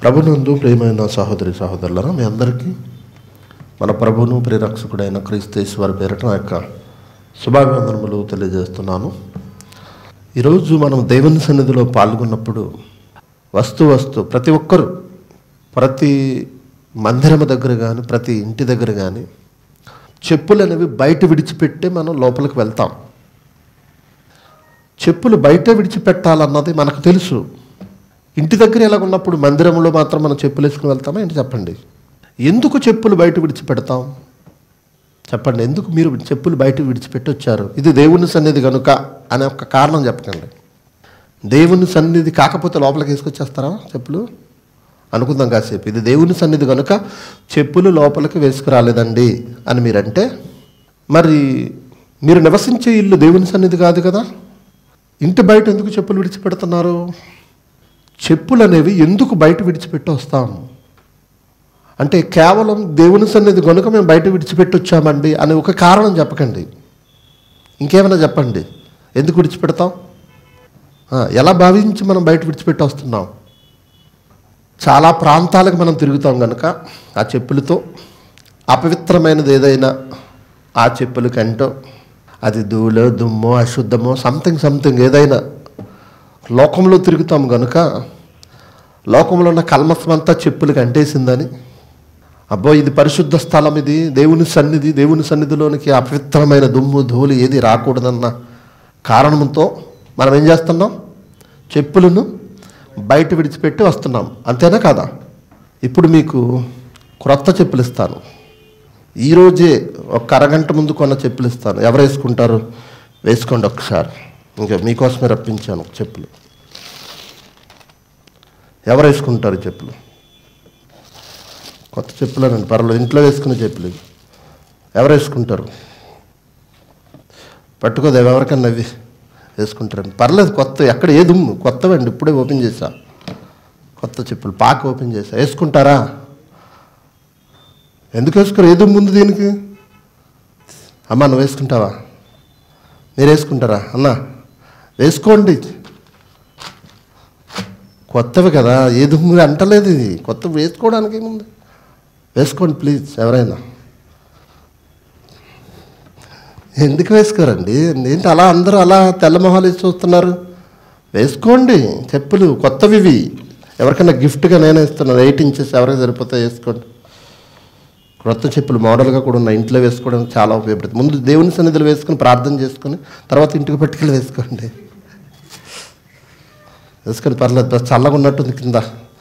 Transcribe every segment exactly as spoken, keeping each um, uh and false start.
ప్రభునందు ప్రియమైన సహోదరి సహోదరులారా, మీ అందరికీ మన ప్రభువును ప్రియరక్షకుడైన క్రీస్తు పేరిట నా యొక్క శుభాభివందనములు తెలియజేస్తున్నాను. ఈరోజు మనం దేవుని సన్నిధిలో పాల్గొన్నప్పుడు వస్తు వస్తు ప్రతి ఒక్కరు ప్రతి మందిరము దగ్గర కానీ ప్రతి ఇంటి దగ్గర కానీ చెప్పులు అనేవి బయట విడిచిపెట్టి మనం లోపలికి వెళ్తాం. చెప్పులు బయట విడిచిపెట్టాలన్నది మనకు తెలుసు. ఇంటి దగ్గర ఎలా ఉన్నప్పుడు మందిరంలో మాత్రం మనం చెప్పులు వేసుకుని వెళ్తామా ఏంటి చెప్పండి? ఎందుకు చెప్పులు బయట విడిచిపెడతాం చెప్పండి? ఎందుకు మీరు చెప్పులు బయట విడిచిపెట్టి వచ్చారు? ఇది దేవుని సన్నిధి కనుక అనే ఒక కారణం చెప్పకండి. దేవుని సన్నిధి కాకపోతే లోపలికి వేసుకొచ్చేస్తారా చెప్పులు? అనుకుందాం కాసేపు. ఇది దేవుని సన్నిధి కనుక చెప్పులు లోపలికి వేసుకురాలేదండి అని మీరంటే, మరి మీరు నివసించే ఇల్లు దేవుని సన్నిధి కాదు కదా. ఇంటి బయట ఎందుకు చెప్పులు విడిచిపెడుతున్నారు? చెప్పులు అనేవి ఎందుకు బయట విడిచిపెట్టి వస్తాం అంటే, కేవలం దేవుని సన్నిధి కనుక మేము బయట విడిచిపెట్టి వచ్చామండి అని ఒక కారణం చెప్పకండి. ఇంకేమైనా చెప్పండి. ఎందుకు విడిచిపెడతాం? ఎలా భావించి మనం బయట విడిచిపెట్టి వస్తున్నాం? చాలా ప్రాంతాలకు మనం తిరుగుతాం కనుక ఆ చెప్పులతో అపవిత్రమైనది ఏదైనా ఆ చెప్పుల కంటో, అది ధూళో దుమ్మో అశుద్ధమో సంథింగ్ సంథింగ్ ఏదైనా లోకంలో తిరుగుతాం కనుక లోకంలో ఉన్న కల్మసం అంతా చెప్పులకు అంటేసిందని, అబ్బో ఇది పరిశుద్ధ స్థలం, ఇది దేవుని సన్నిధి, దేవుని సన్నిధిలోనికి అపవిత్రమైన దుమ్ము ధూళి ఏది రాకూడదన్న కారణంతో మనం ఏం చేస్తున్నాం? చెప్పులను బయట విడిచిపెట్టి వస్తున్నాం. అంతేనా కాదా? ఇప్పుడు మీకు క్రొత్త చెప్పులు ఇస్తాను. ఈరోజే ఒక అరగంట ముందు కొన్న చెప్పులు ఇస్తాను. ఎవరు వేసుకుంటారు? వేసుకోండి ఒకసారి. ఇంకా మీకోసమే రప్పించాను చెప్పులు. ఎవరు వేసుకుంటారు చెప్పులు? కొత్త చెప్పులేనండి, పర్వాలేదు, ఇంట్లో వేసుకునే చెప్పులు. ఎవరు వేసుకుంటారు? పట్టుకోదు ఎవరికన్నా అవి వేసుకుంటారండి, పర్లేదు. కొత్త ఎక్కడ ఏ దుమ్ము కొత్తవండి, ఇప్పుడే ఓపెన్ చేశా కొత్త చెప్పులు, పాక ఓపెన్ చేశా. వేసుకుంటారా? ఎందుకు వేసుకోరు? ఏ దుమ్ము ఉంది దీనికి? అమ్మ నువ్వు వేసుకుంటావా? మీరు వేసుకుంటారా? అన్న వేసుకోండి, కొత్తవి కదా, ఏ దుమ్ము అంటలేదు. ఇది కొత్త వేసుకోవడానికి ఏముంది? వేసుకోండి ప్లీజ్. ఎవరైనా ఎందుకు వేసుకోరండి? ఏంటి అలా అందరూ అలా తెల్లమొహాలు వేసి చూస్తున్నారు? వేసుకోండి చెప్పులు, కొత్తవి ఇవి. ఎవరికైనా గిఫ్ట్గా నేనే ఇస్తున్నాను. ఎయిట్ ఇంచెస్ ఎవరికి సరిపోతాయి, వేసుకోండి. క్రొత్త చెప్పులు మోడల్గా కూడా ఉన్నాయి, ఇంట్లో వేసుకోవడానికి చాలా ఉపయోగపడుతుంది. ముందు దేవుని సన్నిధిలో వేసుకుని ప్రార్థన చేసుకుని తర్వాత ఇంటికి పట్టుకెళ్ళి వేసుకోండి. వేసుకొని పర్లేదు, చల్లగా ఉన్నట్టుంది కింద.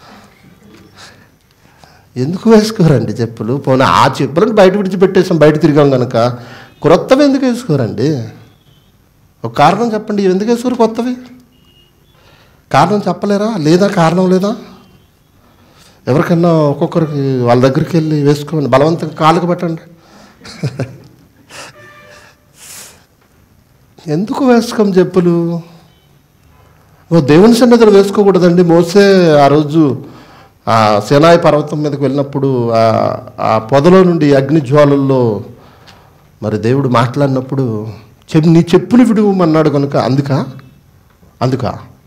ఎందుకు వేసుకోరండి చెప్పులు? పోనీ ఆ చెప్పులను బయట విడిచిపెట్టేసాం, బయట తిరిగాం కనుక. క్రొత్తవి ఎందుకు వేసుకోరండి? ఒక కారణం చెప్పండి. ఎందుకు వేసుకోరు కొత్తవి? కారణం చెప్పలేరా? లేదా కారణం లేదా? ఎవరికన్నా ఒక్కొక్కరికి వాళ్ళ దగ్గరికి వెళ్ళి వేసుకోండి, బలవంతంగా కాళ్ళకు పెట్టండి. ఎందుకు వేసుకోం చెప్పులు? ఓ దేవుని సన్నిధిలో వేసుకోకూడదండి. మోసే ఆ రోజు ఆ సీనాయి పర్వతం మీదకి వెళ్ళినప్పుడు ఆ పొదలో నుండి అగ్ని జ్వాలల్లో మరి దేవుడు మాట్లాడినప్పుడు చెప్పు నీ చెప్పులు విడువమన్నాడు కనుక అందుక అందుక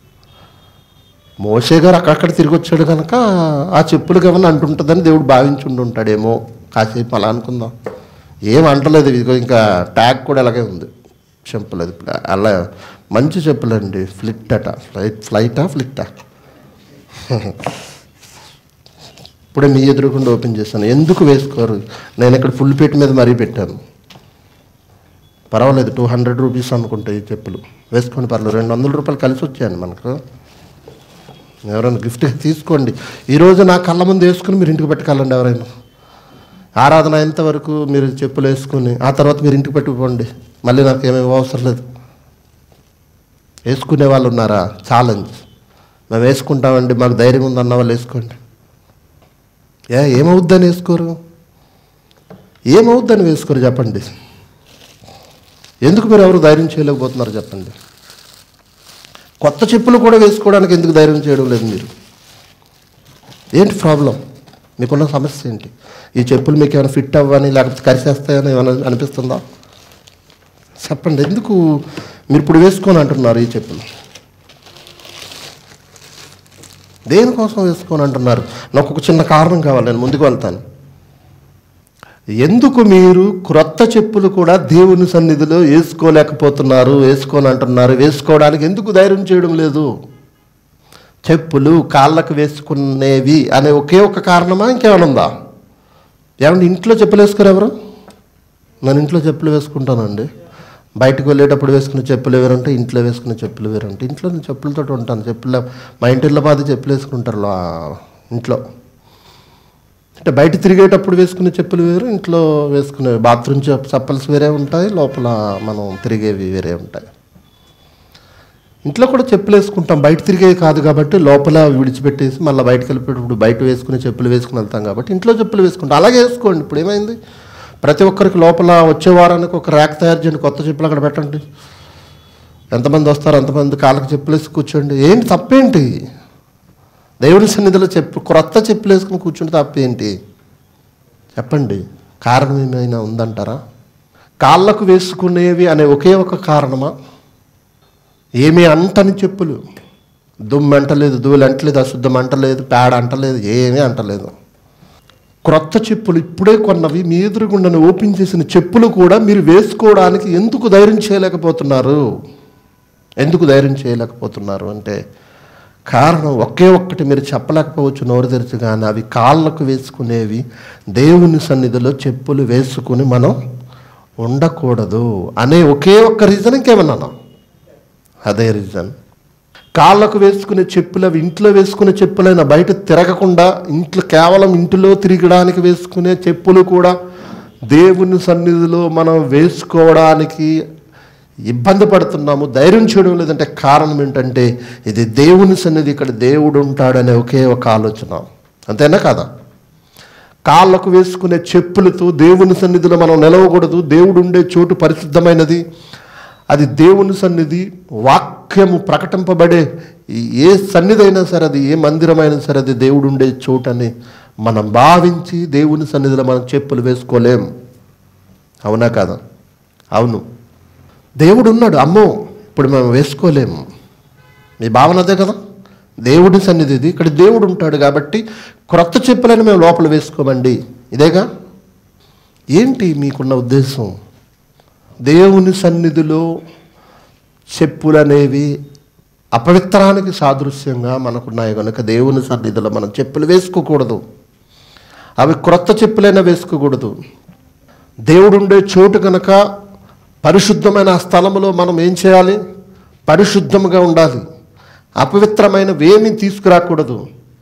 మోసే గారు అక్కడక్కడ తిరిగి వచ్చాడు కనుక ఆ చెప్పులు ఏమన్నా అంటుంటుందని దేవుడు భావించి ఉండుంటాడేమో. కాసేపు అలా అనుకుందాం. ఏం అంటలేదు. ఇదిగో ఇంకా ట్యాగ్ కూడా అలాగే ఉంది. చెప్పులు అది అలా మంచి చెప్పులండి. ఫ్లిట్ అట, ఫ్లైట్ ఫ్లైటా ఫ్లిట్టా ఇప్పుడే మీ ఎదురుకుండా ఓపెన్ చేశాను. ఎందుకు వేసుకోరు? నేను ఇక్కడ ఫుల్ పెట్టి మీద మరీ పెట్టాను. పర్వాలేదు, టూ హండ్రెడ్ రూపీస్ అనుకుంటా ఈ చెప్పులు. వేసుకోండి పర్లేదు, రెండు వందల రూపాయలు కలిసి వచ్చాయండి మనకు. ఎవరైనా గిఫ్ట్గా తీసుకోండి. ఈరోజు నా కళ్ళ ముందు వేసుకుని మీరు ఇంటికి పెట్టుకెళ్ళండి. ఎవరైనా ఆరాధన అయ్యేంత వరకు మీరు చెప్పులు వేసుకుని ఆ తర్వాత మీరు ఇంటికి పెట్టుకోండి. మళ్ళీ నాకు ఏమేమి అవసరం లేదు. వేసుకునే వాళ్ళు ఉన్నారా? ఛాలెంజ్. మేము వేసుకుంటామండి, మాకు ధైర్యం ఉందన్న వాళ్ళు వేసుకోండి. ఏ ఏమవుద్దని వేసుకోరు? ఏమవుద్దని వేసుకోరు చెప్పండి? ఎందుకు మీరు ఎవరు ధైర్యం చేయలేకపోతున్నారు చెప్పండి? కొత్త చెప్పులు కూడా వేసుకోవడానికి ఎందుకు ధైర్యం చేయడం లేదు మీరు? ఏంటి ప్రాబ్లం? మీకున్న సమస్య ఏంటి? ఈ చెప్పులు మీకు ఏమైనా ఫిట్ అవ్వని లేకపోతే కరిసేస్తాయని ఏమైనా అనిపిస్తుందా? చెప్పండి. ఎందుకు మీరు ఇప్పుడు వేసుకొని అంటున్నారు ఈ చెప్పులు? దేనికోసం వేసుకోని అంటున్నారు? నాకు ఒక చిన్న కారణం కావాలి, నేను ముందుకు వెళ్తాను. ఎందుకు మీరు క్రొత్త చెప్పులు కూడా దేవుని సన్నిధిలో వేసుకోలేకపోతున్నారు, వేసుకొని అంటున్నారు? వేసుకోవడానికి ఎందుకు ధైర్యం చేయడం లేదు? చెప్పులు కాళ్ళకు వేసుకునేవి అనే ఒకే ఒక కారణమా, ఇంకేమైనా ఉందా? ఏమంటే ఇంట్లో చెప్పులు వేసుకోరు ఎవరు? నేను ఇంట్లో చెప్పులు వేసుకుంటానండి. బయటకు వెళ్ళేటప్పుడు వేసుకునే చెప్పులు వేరంటే, ఇంట్లో వేసుకునే చెప్పులు వేరంటే. ఇంట్లో నేను చెప్పులతో ఉంటాను. చెప్పులు మా ఇంటిలో బాధ చెప్పులు వేసుకుంటారు ఇంట్లో. అంటే బయట తిరిగేటప్పుడు వేసుకునే చెప్పులు వేరు, ఇంట్లో వేసుకునే బాత్రూమ్ చప్పల్స్ వేరే ఉంటాయి, లోపల మనం తిరిగేవి వేరే ఉంటాయి. ఇంట్లో కూడా చెప్పులు వేసుకుంటాం, బయట తిరిగేవి కాదు కాబట్టి లోపల విడిచిపెట్టేసి మళ్ళీ బయటకు వెళ్ళిపోయేటప్పుడు బయట వేసుకునే చెప్పులు వేసుకుని వెళ్తాం కాబట్టి ఇంట్లో చెప్పులు వేసుకుంటాం. అలాగే వేసుకోండి. ఇప్పుడు ఏమైంది? ప్రతి ఒక్కరికి లోపల వచ్చే వారానికి ఒక ర్యాక్ తయారు చేయండి, కొత్త చెప్పులు అక్కడ పెట్టండి. ఎంతమంది వస్తారు అంతమంది కాళ్ళకి చెప్పులు వేసి కూర్చోండి. ఏంటి తప్పేంటి? దేవుని సన్నిధిలో చెప్పు క్రొత్త చెప్పులు వేసుకుని కూర్చుంటే తప్పేంటి చెప్పండి? కారణం ఏమైనా ఉందంటారా? కాళ్ళకు వేసుకునేవి అనే ఒకే ఒక కారణమా? ఏమీ అంటని చెప్పులు, దుమ్ము అంటలేదు, ధూళి అంటలేదు, అశుద్ధం అంటలేదు, పేడ అంటలేదు, ఏమీ అంటలేదు. క్రొత్త చెప్పులు ఇప్పుడే కొన్నవి మీ ఎదురుగుండని ఓపెన్ చేసిన చెప్పులు కూడా మీరు వేసుకోవడానికి ఎందుకు ధైర్యం చేయలేకపోతున్నారు? ఎందుకు ధైర్యం చేయలేకపోతున్నారు అంటే కారణం ఒకే ఒక్కటి, మీరు చెప్పలేకపోవచ్చు నోరు తెరిచి, కానీ అవి కాళ్ళకు వేసుకునేవి. దేవుని సన్నిధిలో చెప్పులు వేసుకుని మనం ఉండకూడదు అనే ఒకే ఒక్క రీజన్. ఇంకేమన్నా? అదే రీజన్. కాళ్ళకు వేసుకునే చెప్పులు అవి ఇంట్లో వేసుకునే చెప్పులైనా బయట తిరగకుండా ఇంట్లో కేవలం ఇంటిలో తిరగడానికి వేసుకునే చెప్పులు కూడా దేవుని సన్నిధిలో మనం వేసుకోవడానికి ఇబ్బంది పడుతున్నాము, ధైర్యం చేయడం లేదంటే కారణం ఏంటంటే ఇది దేవుని సన్నిధి, ఇక్కడ దేవుడు ఉంటాడనే ఒకే ఒక ఆలోచన. అంతేనా కాదా? కాళ్ళకు వేసుకునే చెప్పులతో దేవుని సన్నిధిలో మనం నిలవకూడదు. దేవుడు ఉండే చోటు పరిశుద్ధమైనది, అది దేవుని సన్నిధి. వాక్యము ప్రకటింపబడే ఏ సన్నిధి అయినా సరే, అది ఏ మందిరమైనా సరే, అది దేవుడు ఉండే చోటని మనం భావించి దేవుని సన్నిధిలో మనం చెప్పులు వేసుకోలేం. అవునా కాదా? అవును. దేవుడు ఉన్నాడు, అమ్మో ఇప్పుడు మేము వేసుకోలేము. మీ భావన అదే కదా? దేవుడి సన్నిధి ఇది, ఇక్కడ దేవుడు ఉంటాడు కాబట్టి క్రొత్త చెప్పులని మేము లోపల వేసుకోమండి, ఇదేగా? ఏంటి మీకున్న ఉద్దేశం? దేవుని సన్నిధిలో చెప్పులు అనేవి అపవిత్రానికి సాదృశ్యంగా మనకున్నాయి కనుక దేవుని సన్నిధిలో మనం చెప్పులు వేసుకోకూడదు. అవి క్రొత్త చెప్పులైనా వేసుకోకూడదు. దేవుడు ఉండే చోటు కనుక పరిశుద్ధమైన ఆ స్థలంలో మనం ఏం చేయాలి? పరిశుద్ధంగా ఉండాలి. అపవిత్రమైనవి ఏమీ తీసుకురాకూడదు.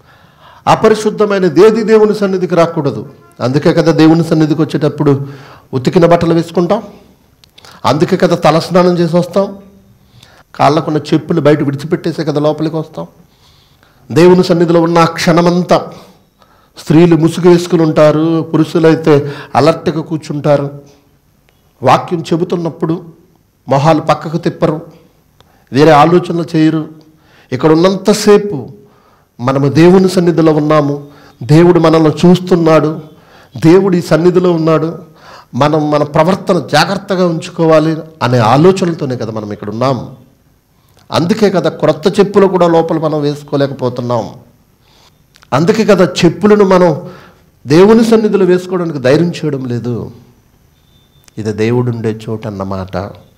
అపరిశుద్ధమైనది ఏది దేవుని సన్నిధికి రాకూడదు. అందుకే కదా దేవుని సన్నిధికి వచ్చేటప్పుడు ఉతికిన బట్టలు వేసుకుంటాం, అందుకే కదా తలస్నానం చేసి వస్తాం, కాళ్ళకున్న చెప్పులు బయట విడిచిపెట్టేసే కదా లోపలికి వస్తాం. దేవుని సన్నిధిలో ఉన్న ఆ క్షణమంతా స్త్రీలు ముసుగు వేసుకుని ఉంటారు, పురుషులైతే అలర్ట్గా కూర్చుంటారు. వాక్యం చెబుతున్నప్పుడు మొహాలు పక్కకు తిప్పరు, వేరే ఆలోచనలు చేయరు. ఇక్కడ ఉన్నంతసేపు మనము దేవుని సన్నిధిలో ఉన్నాము, దేవుడు మనల్ని చూస్తున్నాడు, దేవుడు ఈ సన్నిధిలో ఉన్నాడు, మనం మన ప్రవర్తన జాగ్రత్తగా ఉంచుకోవాలి అనే ఆలోచనలతోనే కదా మనం ఇక్కడ ఉన్నాం. అందుకే కదా క్రొత్త చెప్పులు కూడా లోపల మనం వేసుకోలేకపోతున్నాం. అందుకే కదా చెప్పులను మనం దేవుని సన్నిధిలో వేసుకోవడానికి ధైర్యం చేయడం లేదు. ఇది దేవుడు ఉండే చోటు అన్నమాట,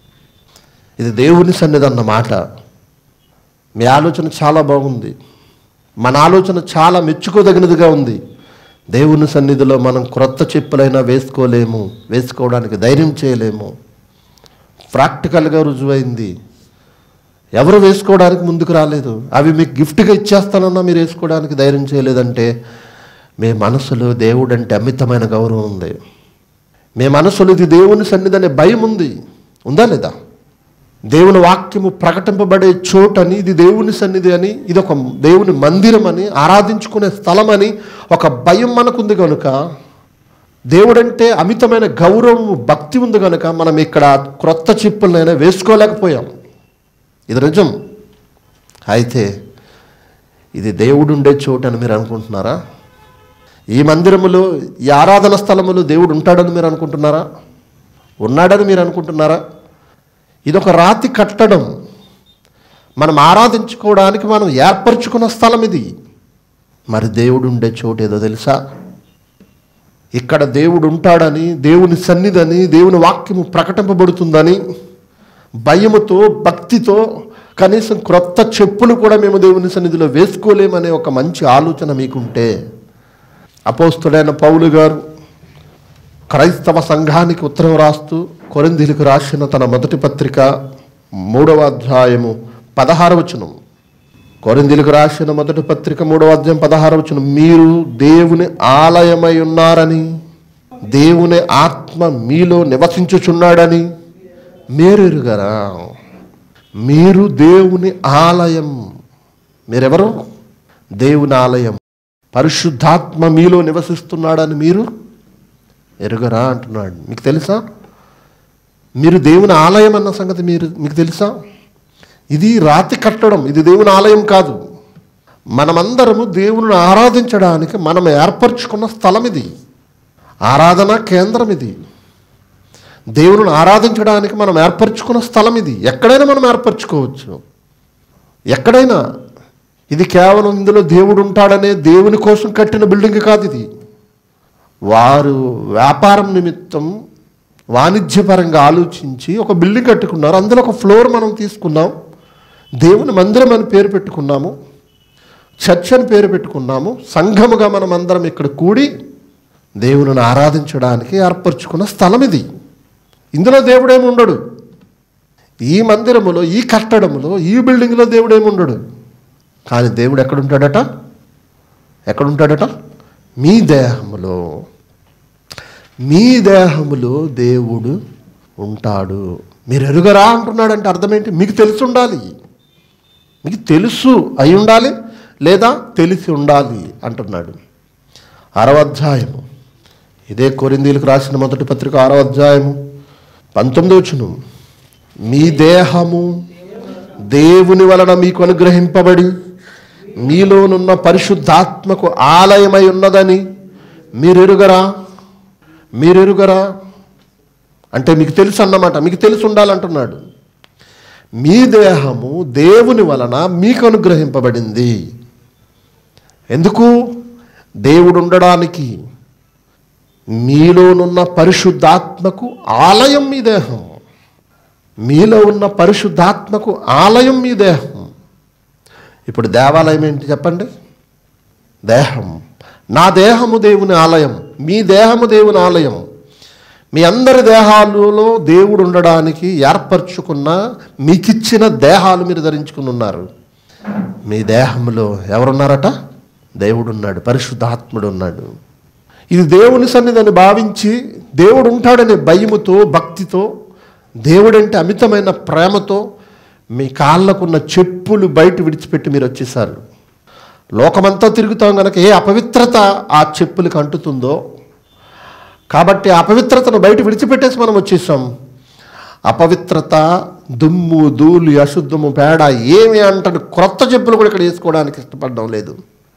ఇది దేవుని సన్నిధి అన్నమాట. మీ ఆలోచన చాలా బాగుంది, మన ఆలోచన చాలా మెచ్చుకోదగినదిగా ఉంది. దేవుని సన్నిధిలో మనం క్రొత్త చెప్పులైనా వేసుకోలేము, వేసుకోవడానికి ధైర్యం చేయలేము. ప్రాక్టికల్గా రుజువైంది. ఎవరు వేసుకోవడానికి ముందుకు రాలేదు. అవి మీకు గిఫ్ట్గా ఇచ్చేస్తానన్నా మీరు వేసుకోవడానికి ధైర్యం చేయలేదంటే మీ మనసులో దేవుడు అంటే అమితమైన గౌరవం ఉంది. మీ మనసులో ఇది దేవుని సన్నిధి అనే భయం ఉంది, ఉందా లేదా? దేవుని వాక్యము ప్రకటింపబడే చోటని, ఇది దేవుని సన్నిధి అని, ఇది ఒక దేవుని మందిరం అని, ఆరాధించుకునే స్థలం అని ఒక భయం మనకుంది కనుక, దేవుడంటే అమితమైన గౌరవం భక్తి ఉంది కనుక మనం ఇక్కడ క్రొత్త చెప్పులనైనా వేసుకోలేకపోయాం. ఇది నిజం. అయితే ఇది దేవుడు ఉండే చోటు అని మీరు అనుకుంటున్నారా? ఈ మందిరములో, ఈ ఆరాధన స్థలములో దేవుడు ఉంటాడని మీరు అనుకుంటున్నారా? ఉన్నాడని మీరు అనుకుంటున్నారా? ఇదొక రాతి కట్టడం, మనం ఆరాధించుకోవడానికి మనం ఏర్పరచుకున్న స్థలం ఇది. మరి దేవుడు ఉండే చోటు ఏదో తెలుసా? ఇక్కడ దేవుడు ఉంటాడని, దేవుని సన్నిధని, దేవుని వాక్యము ప్రకటింపబడుతుందని భయముతో, భక్తితో కనీసం క్రొత్త చెప్పులు కూడా మేము దేవుని సన్నిధిలో వేసుకోలేమనే ఒక మంచి ఆలోచన మీకుంటే, అపోస్తుడైన పౌలు గారు క్రైస్తవ సంఘానికి ఉత్తరం రాస్తూ కొరింథీయులకు రాసిన తన మొదటి పత్రిక మూడవ అధ్యాయము పదహార వచనం, కొరింథీయులకు రాసిన మొదటి పత్రిక మూడవ అధ్యాయం పదహార వచనం, మీరు దేవుని ఆలయమై ఉన్నారని, దేవుని ఆత్మ మీలో నివసించుచున్నాడని మీరు ఎరుగరా? మీరు దేవుని ఆలయం. మీరెవరు? దేవుని ఆలయం. పరిశుద్ధాత్మ మీలో నివసిస్తున్నాడని మీరు ఎరుగరా అంటున్నాడు. మీకు తెలుసా మీరు దేవుని ఆలయం అన్న సంగతి? మీరు మీకు తెలుసా? ఇది రాతి కట్టడం, ఇది దేవుని ఆలయం కాదు. మనమందరము దేవుని ఆరాధించడానికి మనం ఏర్పరచుకున్న స్థలం ఇది, ఆరాధనా కేంద్రం ఇది. దేవుని ఆరాధించడానికి మనం ఏర్పరచుకున్న స్థలం ఇది. ఎక్కడైనా మనం ఏర్పరచుకోవచ్చు, ఎక్కడైనా. ఇది కేవలం ఇందులో దేవుడు ఉంటాడనే దేవుని కోసం కట్టిన బిల్డింగ్ కాదు ఇది. వారు వ్యాపారం నిమిత్తం వాణిజ్యపరంగా ఆలోచించి ఒక బిల్డింగ్ కట్టుకున్నారు. అందులో ఒక ఫ్లోర్ మనం తీసుకున్నాం, దేవుని మందిరం అని పేరు పెట్టుకున్నాము, చర్చ్ అని పేరు పెట్టుకున్నాము. సంఘముగా మనం అందరం ఇక్కడ కూడి దేవుని ఆరాధించడానికి ఏర్పరచుకున్న స్థలం ఇది. ఇందులో దేవుడేమి ఉండడు. ఈ మందిరములో, ఈ కట్టడములో, ఈ బిల్డింగ్లో దేవుడేమి ఉండడు. కానీ దేవుడు ఎక్కడుంటాడట? ఎక్కడుంటాడట? మీ దేహములో. మీ దేహములో దేవుడు ఉంటాడు. మీరు ఎరుగరా అంటున్నాడంటే అర్థం ఏంటి? మీకు తెలిసి ఉండాలి. మీకు తెలుసు అయి ఉండాలి, లేదా తెలిసి ఉండాలి అంటున్నాడు. ఆరవ అధ్యాయము, ఇదే కొరింథీయులకు రాసిన మొదటి పత్రిక ఆరవ అధ్యాయము పంతొమ్మిది వచనం, మీ దేహము దేవుని వలన మీకు అనుగ్రహింపబడి మీలోనున్న పరిశుద్ధాత్మకు ఆలయమై ఉన్నదని మీరెరుగరా? మీరెరుగరా అంటే మీకు తెలుసు అన్నమాట. మీకు తెలిసి ఉండాలంటున్నాడు. మీ దేహము దేవుని వలన మీకు అనుగ్రహింపబడింది. ఎందుకు? దేవుడు ఉండడానికి. మీలోనున్న పరిశుద్ధాత్మకు ఆలయం మీ దేహం. మీలో ఉన్న పరిశుద్ధాత్మకు ఆలయం మీ దేహం. ఇప్పుడు దేవాలయం ఏంటి చెప్పండి? దేహం. నా దేహము దేవుని ఆలయం, మీ దేహము దేవుని ఆలయం. మీ అందరి దేహాలలో దేవుడు ఉండడానికి ఏర్పరచుకున్న మీకిచ్చిన దేహాలు మీరు ధరించుకుని ఉన్నారు. మీ దేహంలో ఎవరున్నారట? దేవుడు ఉన్నాడు, పరిశుద్ధాత్ముడు ఉన్నాడు. ఇది దేవుని సన్నిధిని భావించి దేవుడు ఉంటాడనే భయముతో, భక్తితో, దేవుడంటే అమితమైన ప్రేమతో మీ కాళ్ళకున్న చెప్పులు బయట విడిచిపెట్టి మీరు వచ్చేసారు. లోకమంతా తిరుగుతాం కనుక ఏ అపవిత్రత ఆ చెప్పులకు అంటుతుందో, కాబట్టి అపవిత్రతను బయట విడిచిపెట్టేసి మనం వచ్చేసాం. అపవిత్రత, దుమ్ము, ధూళి, అశుద్ధము, పేడ ఏమి అంటాడు, క్రొత్త చెప్పులు కూడా ఇక్కడ వేసుకోవడానికి ఇష్టపడడం లేదు.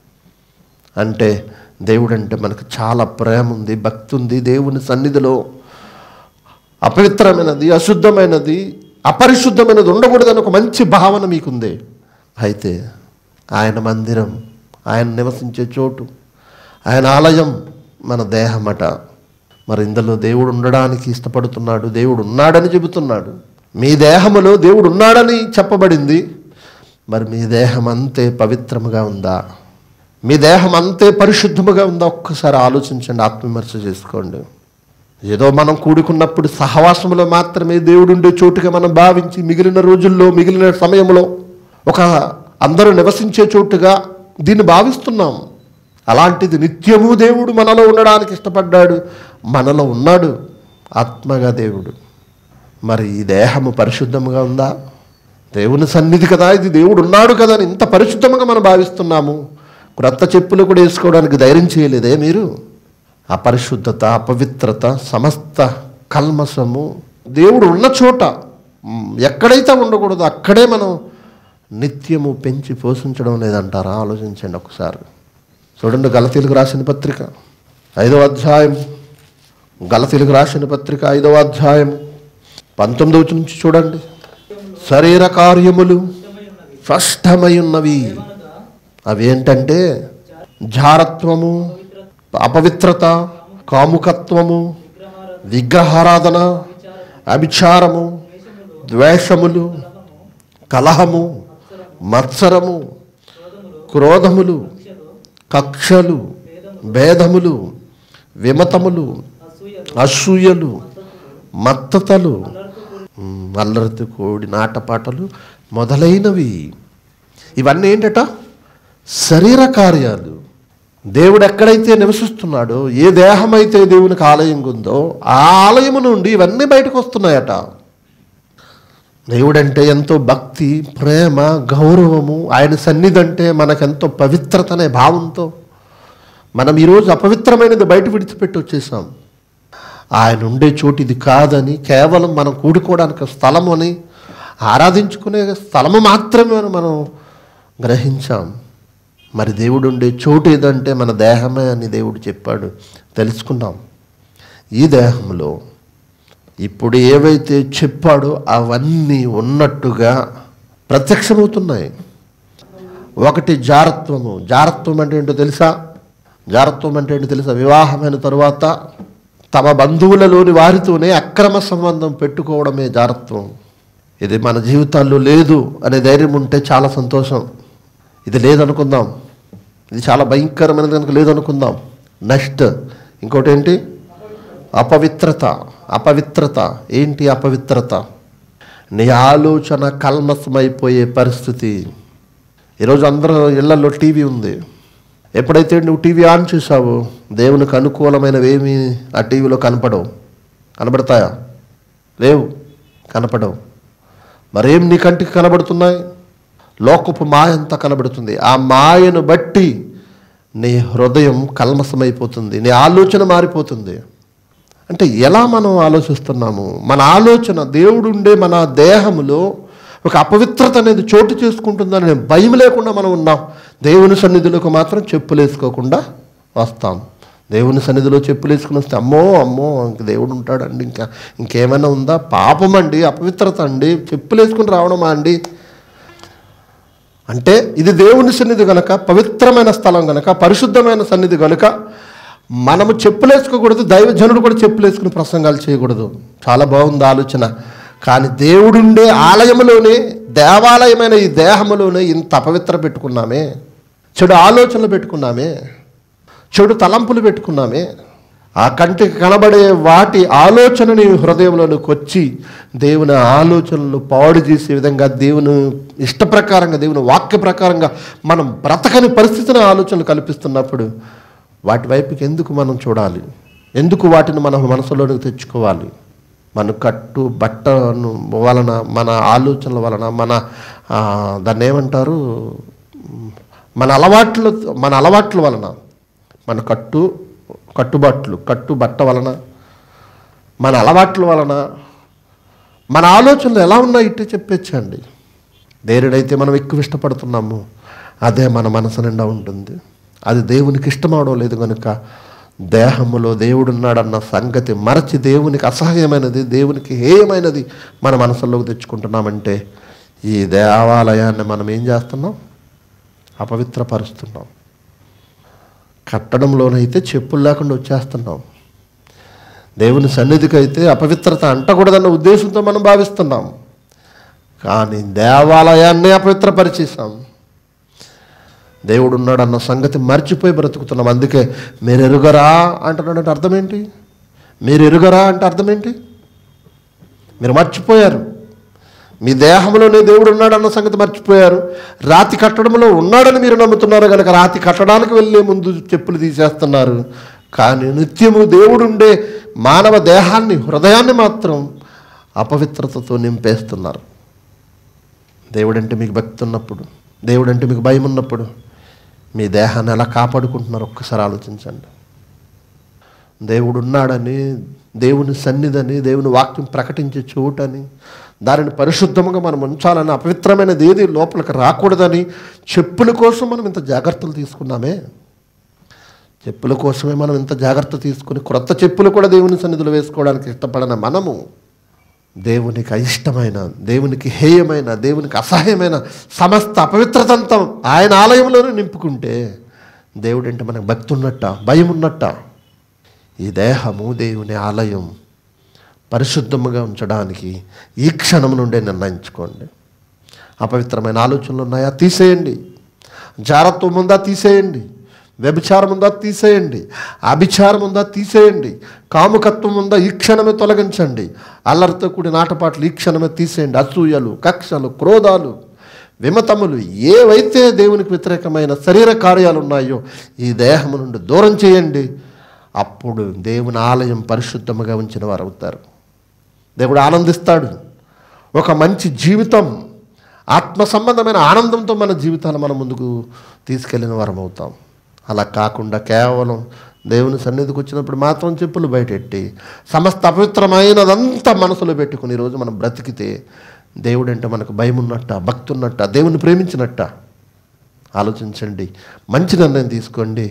అంటే దేవుడు అంటే మనకు చాలా ప్రేమ ఉంది, భక్తి ఉంది. దేవుని సన్నిధిలో అపవిత్రమైనది, అశుద్ధమైనది, అపరిశుద్ధమైనది ఉండకూడదని ఒక మంచి భావన మీకుంది. అయితే ఆయన మందిరం, ఆయన నివసించే చోటు, ఆయన ఆలయం మన దేహమట. మరి ఇందులో దేవుడు ఉండడానికి ఇష్టపడుతున్నాడు, దేవుడు ఉన్నాడని చెబుతున్నాడు. మీ దేహములో దేవుడు ఉన్నాడని చెప్పబడింది. మరి మీ దేహం అంతే పవిత్రముగా ఉందా? మీ దేహం అంతే పరిశుద్ధముగా ఉందా? ఒక్కసారి ఆలోచించండి, ఆత్మవిమర్శ చేసుకోండి. ఏదో మనం కూడుకున్నప్పుడు సహవాసంలో మాత్రమే దేవుడు ఉండే చోటుగా మనం భావించి మిగిలిన రోజుల్లో, మిగిలిన సమయంలో ఒక అందరూ నివసించే చోటుగా దీన్ని భావిస్తున్నాం. అలాంటిది నిత్యము దేవుడు మనలో ఉండడానికి ఇష్టపడ్డాడు, మనలో ఉన్నాడు ఆత్మగా దేవుడు. మరి ఈ దేహము పరిశుద్ధముగా ఉందా? దేవుని సన్నిధి కదా, ఇది దేవుడు ఉన్నాడు కదా అని ఇంత పరిశుద్ధంగా మనం భావిస్తున్నాము. క్రొత్త చెప్పులు కూడా వేసుకోవడానికి ధైర్యం చేయలేదే మీరు? అపరిశుద్ధత, అపవిత్రత, సమస్త కల్మసము దేవుడు ఉన్న చోట ఎక్కడైతే ఉండకూడదు అక్కడే మనం నిత్యము పెంచి పోషించడం లేదంటారా? ఆలోచించండి ఒకసారి. చూడండి, గలతీయులకు రాసిన పత్రిక ఐదవ అధ్యాయం, గలతీయులకు రాసిన పత్రిక ఐదవ అధ్యాయం పంతొమ్మిదవ నుంచి చూడండి. శరీర కార్యములు స్పష్టమై ఉన్నవి. అవి ఏంటంటే జారత్వము, అపవిత్రత, కాముకత్వము, విగ్రహారాధన, అభిచారము, ద్వేషములు, కలహము, మత్సరము, క్రోధములు, కక్షలు, భేదములు, విమతములు, అసూయలు, మత్తతలు, అల్లరితో కూడిన ఆటపాటలు మొదలైనవి. ఇవన్నీ ఏంటట? శరీర కార్యాలు. దేవుడు ఎక్కడైతే నివసిస్తున్నాడో, ఏ దేహం అయితే దేవునికి ఆలయం ఉందో ఆ ఆలయము నుండి ఇవన్నీ బయటకు వస్తున్నాయట. దేవుడంటే ఎంతో భక్తి, ప్రేమ, గౌరవము, ఆయన సన్నిధి అంటే మనకెంతో పవిత్రత అనే భావంతో మనం ఈరోజు అపవిత్రమైనది బయట విడిచిపెట్టి వచ్చేసాం. ఆయన ఉండే చోటు ఇది కాదని, కేవలం మనం కూడుకోవడానికి స్థలము అని, ఆరాధించుకునే స్థలము మాత్రమే మనం గ్రహించాం. మరి దేవుడు ఉండే చోటు ఏదంటే మన దేహమే అని దేవుడు చెప్పాడు, తెలుసుకున్నాం. ఈ దేహంలో ఇప్పుడు ఏవైతే చెప్పాడో అవన్నీ ఉన్నట్టుగా ప్రత్యక్షమవుతున్నాయి. ఒకటి జారత్వము. జారత్వం అంటే ఏంటో తెలుసా? జారత్వం అంటే ఏంటో తెలుసా? వివాహమైన తరువాత తమ బంధువులలోని వారితోనే అక్రమ సంబంధం పెట్టుకోవడమే జారత్వం. ఇది మన జీవితాల్లో లేదు అనే ధైర్యం ఉంటే చాలా సంతోషం. ఇది లేదనుకుందాం, ఇది చాలా భయంకరమైనది కనుక లేదనుకుందాం. నెక్స్ట్ ఇంకోటి ఏంటి? అపవిత్రత. అపవిత్రత ఏంటి? అపవిత్రత నీ ఆలోచన కల్మసమైపోయే పరిస్థితి. ఈరోజు అందరూ ఇళ్లలో టీవీ ఉంది. ఎప్పుడైతే నువ్వు టీవీ ఆన్ చేసావో దేవునికి అనుకూలమైనవి ఏమి ఆ టీవీలో కనపడవు. కనబడతాయా? లేవు, కనపడవు. మరేం నీ కంటికి కనబడుతున్నాయి? లోకపు మాయ అంతా కనబడుతుంది. ఆ మాయను బట్టి నీ హృదయం కల్మసమైపోతుంది, నీ ఆలోచన మారిపోతుంది. అంటే ఎలా మనం ఆలోచిస్తున్నాము? మన ఆలోచన దేవుడు ఉండే మన దేహములో ఒక అపవిత్రత అనేది చోటు చేసుకుంటుందని భయం లేకుండా మనం ఉన్నాం. దేవుని సన్నిధిలోకి మాత్రం చెప్పులు వేసుకోకుండా వస్తాం. దేవుని సన్నిధిలో చెప్పులు వేసుకుని వస్తే అమ్మో అమ్మో ఇంక దేవుడు ఉంటాడండి, ఇంకా ఇంకేమైనా ఉందా? పాపం అండి, అపవిత్రత అండి, చెప్పులు వేసుకుని రావడమా అండి? అంటే ఇది దేవుని సన్నిధి గనక, పవిత్రమైన స్థలం గనక, పరిశుద్ధమైన సన్నిధి గనుక మనము చెప్పులు వేసుకోకూడదు. దైవజనుడు కూడా చెప్పులు వేసుకుని ప్రసంగాలు చేయకూడదు. చాలా బాగుంది ఆలోచన. కానీ దేవుడుండే ఆలయములోనే, దేవాలయమైన ఈ దేహములోనే ఇంత అపవిత్ర పెట్టుకున్నామే, చెడు ఆలోచనలు పెట్టుకున్నామే, చెడు తలంపులు పెట్టుకున్నామే. ఆ కంటికి కనబడే వాటి ఆలోచనని హృదయంలోనికి వచ్చి దేవుని ఆలోచనలు పాడు చేసే విధంగా, దేవుని ఇష్ట ప్రకారంగా, దేవుని వాక్య ప్రకారంగా మనం బ్రతకని పరిస్థితిని ఆలోచనలు కల్పిస్తున్నప్పుడు వాటి వైపుకి ఎందుకు మనం చూడాలి? ఎందుకు వాటిని మన మనసులోనికి తెచ్చుకోవాలి? మన కట్టు బట్టను వలన, మన ఆలోచనల వలన, మన దాన్ని ఏమంటారు, మన అలవాట్లు మన అలవాట్ల వలన, మన కట్టు కట్టుబాట్లు కట్టు బట్ట వలన, మన అలవాట్ల వలన మన ఆలోచనలు ఎలా ఉన్నాయి ఇట్టే చెప్పేచ్చండి. దేనినైతే మనం ఎక్కువ ఇష్టపడుతున్నామో అదే మన మనసు నిండా ఉంటుంది. అది దేవునికి ఇష్టమవడం లేదు కనుక దేహములో దేవుడున్నాడన్న సంగతి మరచి దేవునికి అసహ్యమైనది, దేవునికి హేయమైనది మన మనసులోకి తెచ్చుకుంటున్నామంటే ఈ దేవాలయాన్ని మనం ఏం చేస్తున్నాం? అపవిత్రపరుస్తున్నాం. కట్టడంలోనైతే చెప్పులు లేకుండా వచ్చేస్తున్నాం. దేవుని సన్నిధికి అయితే అపవిత్రత అంటకూడదన్న ఉద్దేశంతో మనం భావిస్తున్నాం. కానీ దేవాలయాన్ని అపవిత్రపరిచేసాం. దేవుడు ఉన్నాడన్న సంగతి మర్చిపోయి బ్రతుకుతున్నాం. అందుకే మీరు ఎరుగరా అంటున్నాడంటే అర్థం ఏంటి? మీరు ఎరుగరా అంటే అర్థం ఏంటి? మీరు మర్చిపోయారు. మీ దేహంలోనే దేవుడు ఉన్నాడన్న సంగతి మర్చిపోయారు. రాతి కట్టడంలో ఉన్నాడని మీరు నమ్ముతున్నారు కనుక రాతి కట్టడానికి వెళ్ళే ముందు చెప్పులు తీసేస్తున్నారు. కానీ నిత్యము దేవుడుండే మానవ దేహాన్ని, హృదయాన్ని మాత్రం అపవిత్రతతో నింపేస్తున్నారు. దేవుడంటే మీకు భక్తి ఉన్నప్పుడు, దేవుడంటే మీకు భయం ఉన్నప్పుడు మీ దేహాన్ని ఎలా కాపాడుకుంటున్నారు ఒక్కసారి ఆలోచించండి. దేవుడు ఉన్నాడని, దేవుని సన్నిధని, దేవుని వాక్యం ప్రకటించే చోటని, దానిని పరిశుద్ధంగా మనం ఉంచాలని, అపవిత్రమైనది ఏది లోపలికి రాకూడదని చెప్పుల కోసం మనం ఇంత జాగ్రత్తలు తీసుకున్నామే. చెప్పుల కోసమే మనం ఇంత జాగ్రత్త తీసుకుని క్రొత్త చెప్పులు కూడా దేవుని సన్నిధిలో వేసుకోవడానికి ఇష్టపడన మనము దేవునికి అయిష్టమైన, దేవునికి హేయమైన, దేవునికి అసహ్యమైన సమస్త అపవిత్రతంతా ఆయన ఆలయంలోనే నింపుకుంటే దేవుడు అంటే మనకు భక్తి ఉన్నట్ట, భయం ఉన్నట్ట? ఈ దేహము దేవుని ఆలయం, పరిశుద్ధముగా ఉంచడానికి ఈ క్షణం నుండే నిర్ణయించుకోండి. అపవిత్రమైన ఆలోచనలు ఉన్నాయా? తీసేయండి. జారత్వం ఉందా? తీసేయండి. వ్యభిచారం ఉందా? తీసేయండి. అభిచారం ఉందా? తీసేయండి. కాముకత్వం ఉందా? ఈ క్షణమే తొలగించండి. అల్లరితో కూడిన ఆటపాటలు ఈ క్షణమే తీసేయండి. అసూయలు, కక్షలు, క్రోధాలు, విమతములు, ఏవైతే దేవునికి వ్యతిరేకమైన శరీర కార్యాలు ఉన్నాయో ఈ దేహము నుండి దూరం చేయండి. అప్పుడు దేవుని ఆలయం పరిశుద్ధముగా ఉంచిన వారు అవుతారు. దేవుడు ఆనందిస్తాడు. ఒక మంచి జీవితం, ఆత్మ సంబంధమైన ఆనందంతో మన జీవితాలు మనం ముందుకు తీసుకెళ్ళిన వారం అవుతాం. అలా కాకుండా కేవలం దేవుని సన్నిధికి వచ్చినప్పుడు మాత్రం చెప్పులు బయటెట్టి సమస్త అపవిత్రమైనదంతా మనసులో పెట్టుకుని ఈరోజు మనం బ్రతికితే దేవుడు అంటే మనకు భయం ఉన్నట్ట, భక్తి ఉన్నట్ట, దేవుని ప్రేమించినట్ట? ఆలోచించండి. మంచి నిర్ణయం తీసుకోండి.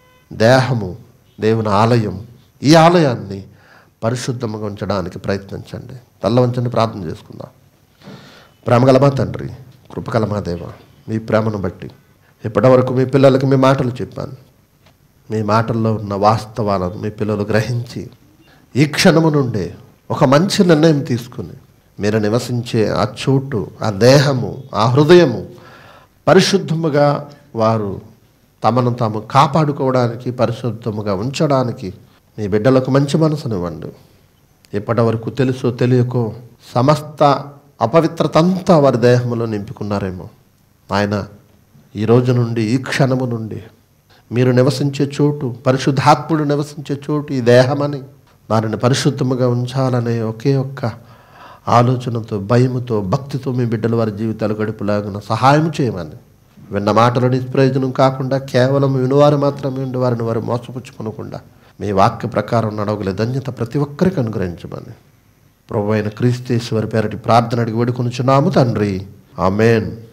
దేహము దేవుని ఆలయం, ఈ ఆలయాన్ని పరిశుద్ధంగా ఉంచడానికి ప్రయత్నించండి. తల్ల వంచండి, ప్రార్థన చేసుకుందాం. ప్రేమగల మా తండ్రి, కృపగల మా దేవ, మీ ప్రేమను బట్టి ఇప్పటివరకు మీ పిల్లలకి మీ మాటలు చెప్పాను. మీ మాటల్లో ఉన్న వాస్తవాలను మీ పిల్లలు గ్రహించి ఈ క్షణము నుండే ఒక మంచి నిర్ణయం తీసుకుని మీరు నివసించే ఆ చోటు, ఆ దేహము, ఆ హృదయము పరిశుద్ధముగా వారు తమను తాము కాపాడుకోవడానికి, పరిశుద్ధముగా ఉంచడానికి మీ బిడ్డలకు మంచి మనసునివ్వండి. ఇప్పటి వరకు తెలుసో తెలియకో సమస్త అపవిత్రత అంతా వారి దేహంలో నింపుకున్నారేమో. ఆయన ఈ రోజు నుండి, ఈ క్షణము నుండి మీరు నివసించే చోటు, పరిశుద్ధాత్ముడు నివసించే చోటు ఈ దేహమని, దానిని పరిశుద్ధముగా ఉంచాలనే ఒకే ఒక్క ఆలోచనతో, భయముతో, భక్తితో మీ బిడ్డలు వారి జీవితాలు గడుపులాగున సహాయం చేయమని, విన్న మాటలు నిష్ప్రయోజనం కాకుండా కేవలం వినువారు మాత్రమే ఉండి వారిని వారు మోసపుచ్చుకోనకుండా మీ వాక్య ప్రకారం నడవగల ధన్యత ప్రతి ఒక్కరికి అనుగ్రహించమని ప్రభువైన క్రీస్తు యేసు వారి పేరటి ప్రార్థన అడిగి వేడుకొనుచున్నాము తండ్రి. ఆమేన్.